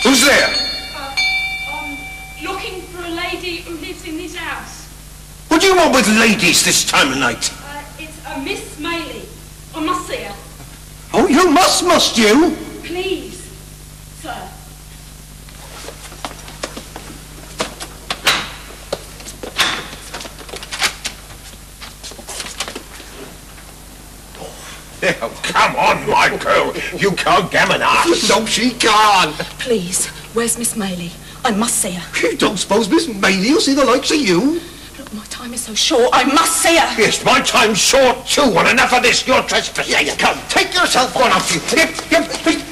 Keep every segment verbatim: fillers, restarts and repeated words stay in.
Who's there? Uh, I'm looking for a lady who lives in this house. What do you want with ladies this time of night? Uh, it's a Miss Maylie. I must see her. Oh, you must, must you? Please, sir. Oh, come on, my girl. You can't gammon us. No, she can't. Please, where's Miss Maylie? I must see her. You don't suppose Miss Maylie will see the likes of you? Look, my time is so short. I must see her. Yes, my time's short too, and enough of this. You're trespassing. Yeah, you come. Take yourself one off you. Yep, yep,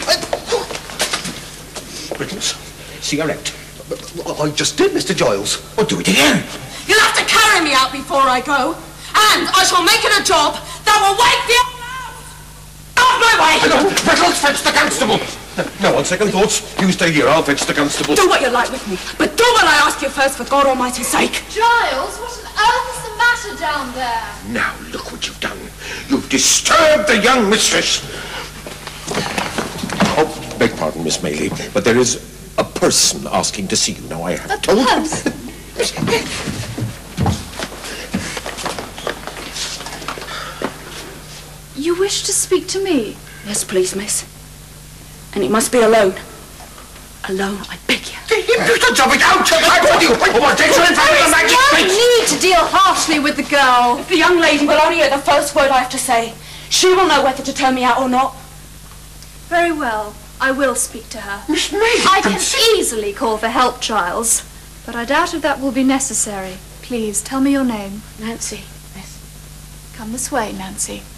Brittles, cigarette. I just did, Mister Giles. Oh, do it again. You'll have to carry me out before I go. And I shall make it a job that will wake the old house. Out my way! No, Brittles, fetch the constable. No, on second thoughts, you stay here. I'll fetch the constable. Do what you like with me, but do what I ask you first, for God Almighty's sake. Giles, what on earth is the matter down there? Now, look what you've done. You've disturbed the young mistress. Oh, beg pardon, Miss Maylie, but there is a person asking to see you. Now, I have A told person? You wish to speak to me? Yes, please, miss. And it must be alone. Alone, I beg you. You jump it out! I you! What takes you in front of the magic You face? don't need to deal harshly with the girl. If the young lady will only hear the first word I have to say, she will know whether to turn me out or not. Very well. I will speak to her. Miss Maylie, I can easily call for help, Giles, but I doubt if that will be necessary. Please, tell me your name. Nancy, miss. Come this way, Nancy.